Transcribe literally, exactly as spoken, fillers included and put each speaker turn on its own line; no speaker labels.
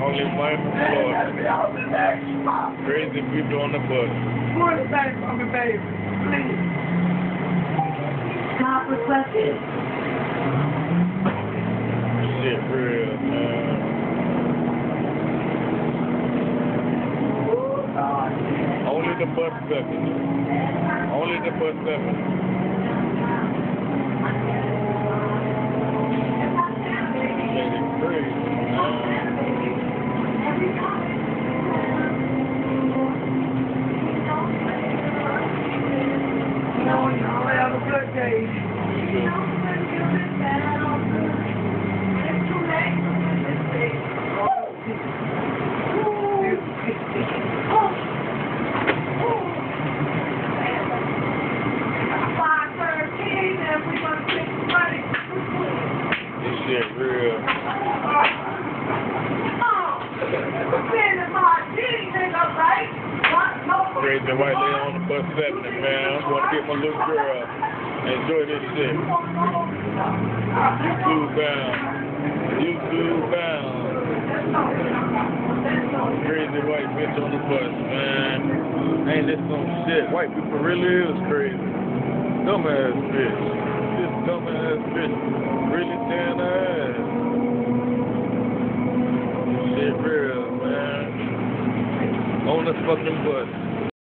Only Miami, Florida. Crazy people on the bus.
More the same for me, baby. Please.
Stop requested.
Shit real, man. Only the bus sucking. Only the bus sucking. Shit is crazy, man.
No, y'all have a good day.
This shit real. Crazy white lady on the bus seven, man. I'm going to get my little girl. Enjoy this shit. YouTube bound. YouTube bound. Crazy white bitch on the bus, man. Ain't this some shit? White people really is crazy. Dumbass bitch. This dumbass bitch really tearing her ass. Shit real, man. On the fucking bus.